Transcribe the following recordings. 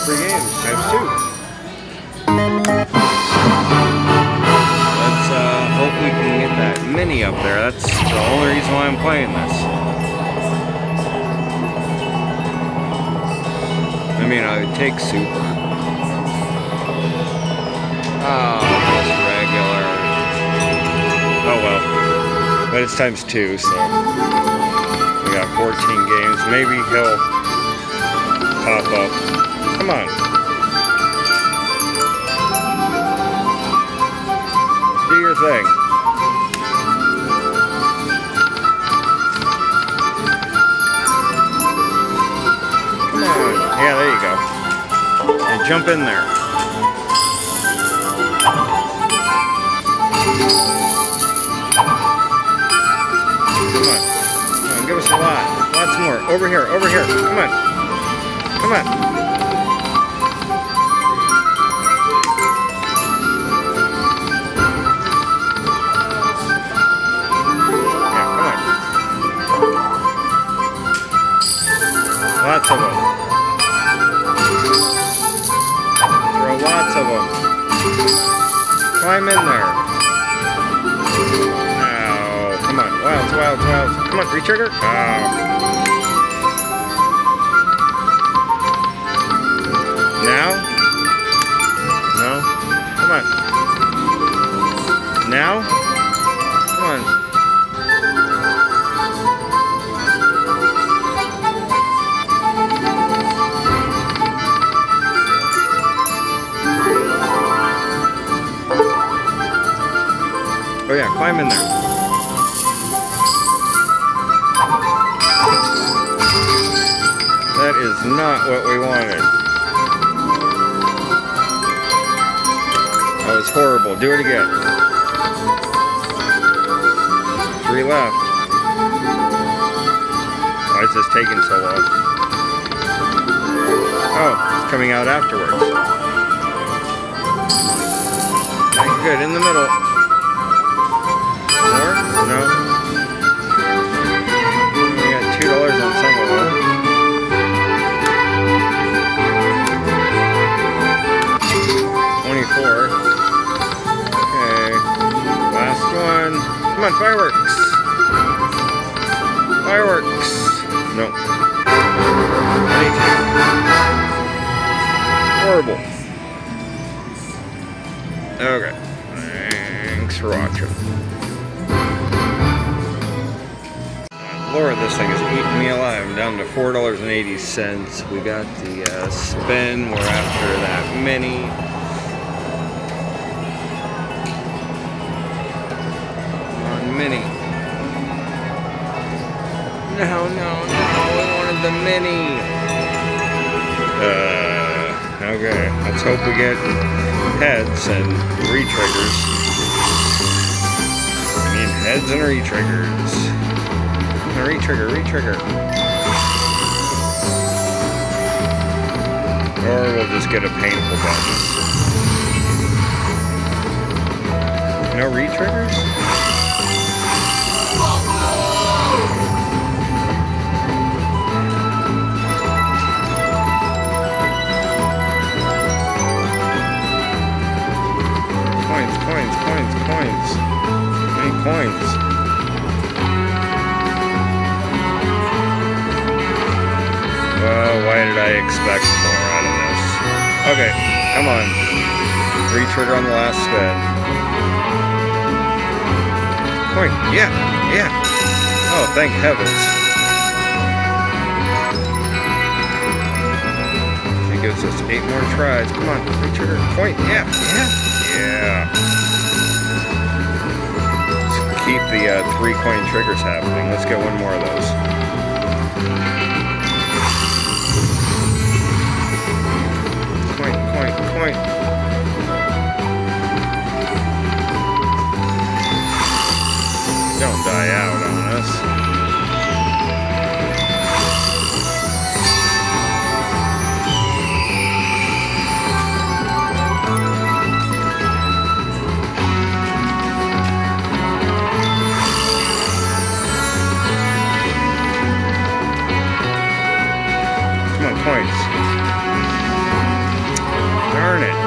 free games times 2. Let's hope we can get that mini up there. That's the only reason why I'm playing this. I mean, I would take super. Oh, just regular. Oh well. But it's times 2, so we got 14 games. Maybe he'll pop up. Come on. Do your thing. Come on. Yeah, there you go. And jump in there. Come on. Come on, give us a lot. Lots more. Over here, over here. Come on. Come on. Yeah, come on. Lots of them. Throw lots of them. Climb in there. Oh, come on. Wilds, wilds, wilds. Come on, retrigger. Oh. Now? No? Come on. Now? Come on. Oh yeah, climb in there. That is not what we wanted. That was horrible. Do it again. 3 left. Why is this taking so long? Oh, it's coming out afterwards. Right, good, in the middle. More? No. We got $2 on some of them. Okay. Last one. Come on, fireworks. Fireworks. No. 22. Horrible. Okay. Thanks for watching. Lord, this thing is eating me alive. I'm down to $4.80. We got the spin. We're after that mini. Mini. No, no, no. We wanted the mini. Okay. Let's hope we get heads and retriggers. I mean heads and retriggers. Retrigger, retrigger. Or we'll just get a painful button. No retriggers? Coins, coins, coins, coins. How many coins? Well, why did I expect more out of this? Okay, come on. Retrigger on the last spin. Coin, yeah, yeah. Oh, thank heavens. It gives us 8 more tries. Come on, retrigger. Coin, yeah, yeah, yeah. Let's keep the 3 coin triggers happening. Let's get one more of those. Point. Don't die out on us. Come on, points. Darn it.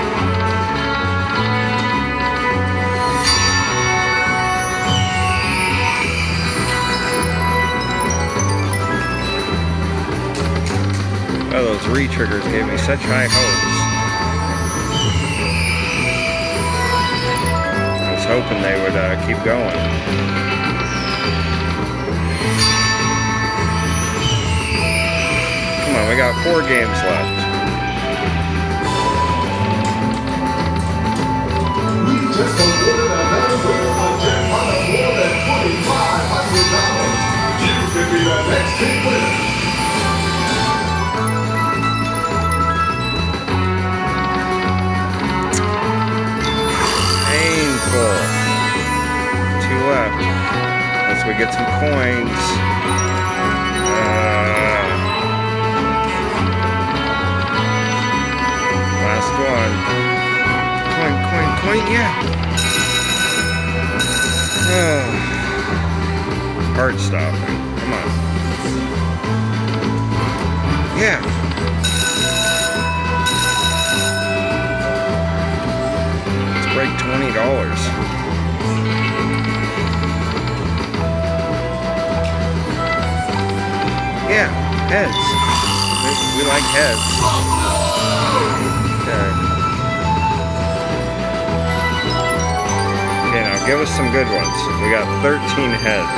Oh, those retriggers gave me such high hopes. I was hoping they would keep going. Come on, we got 4 games left. We just awarded another winner a jackpot of more than $2,500. You could be the next big winner. Painful. 2 left. Unless we get some coins. Last one. Coin, yeah. Heart stopping. Come on. Yeah. Let's break $20. Yeah, heads. We like heads. Okay. Okay, now give us some good ones. We got 13 heads.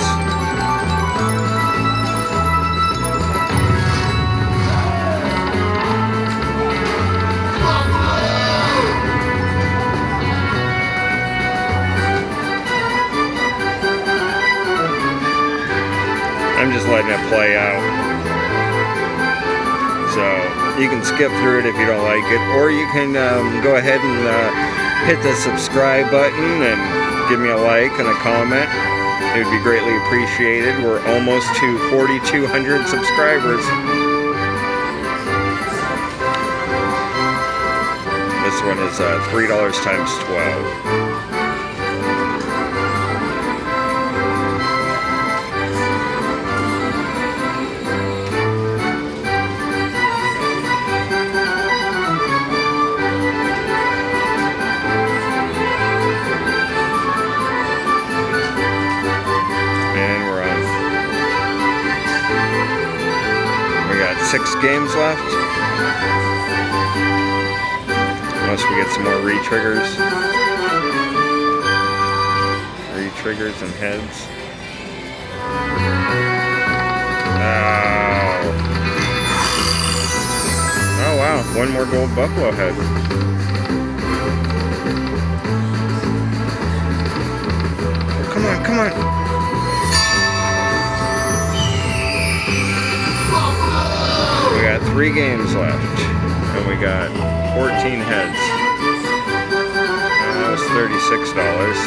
I'm just letting it play out. So you can skip through it if you don't like it, or you can go ahead and hit the subscribe button and give me a like and a comment. It would be greatly appreciated. We're almost to 4,200 subscribers. This one is $3 times 12. We got 6 games left. Unless we get some more retriggers. Retriggers and heads. Oh wow, 1 more gold buffalo head. Come on. We got 3 games left, and we got 14 heads. That was $36.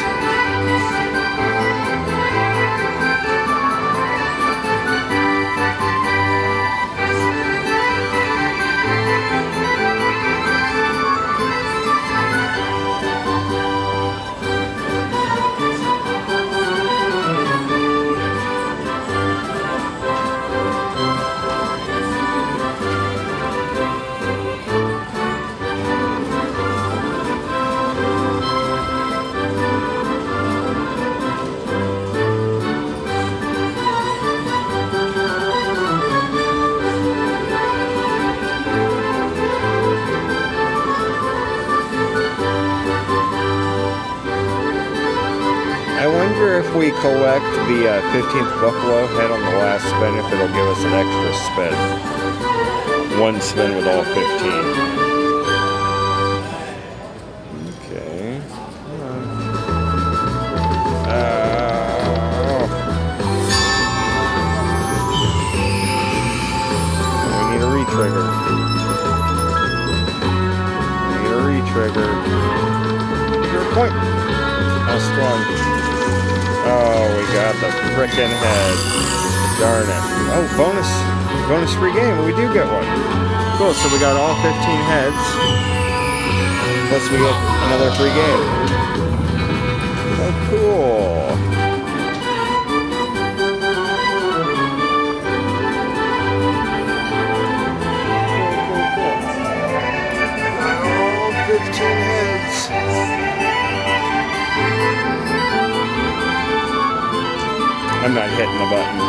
I wonder if we collect the 15th buffalo head on the last spin, if it'll give us an extra spin. 1 spin with all 15. Okay. We need a retrigger. Your point. Last one. Oh, we got the frickin' head. Darn it. Oh, bonus free game. We do get one. Cool, so we got all 15 heads. Plus we get another free game. Oh, cool. Cool. I'm not hitting the button.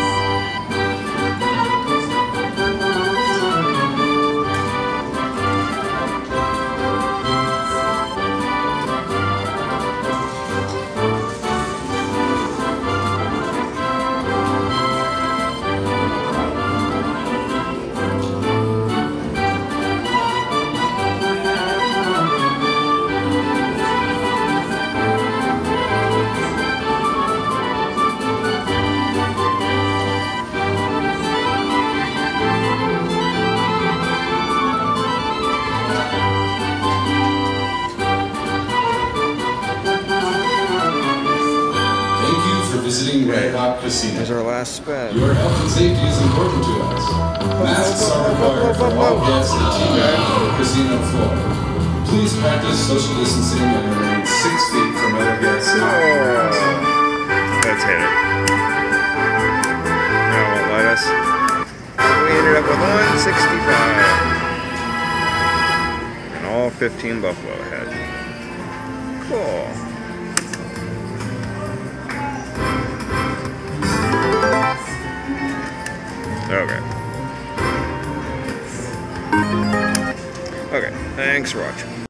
Visiting Red Hot Casino. Here's our last spin. Your health and safety is important to us. Masks are required for all guests and team members on the casino floor. Please practice social distancing and remain 6 feet from other guests. Let's hit it. Now it won't let us. We ended up with 165. And all 15 buffalo head. Cool. Okay. Okay, thanks for watching.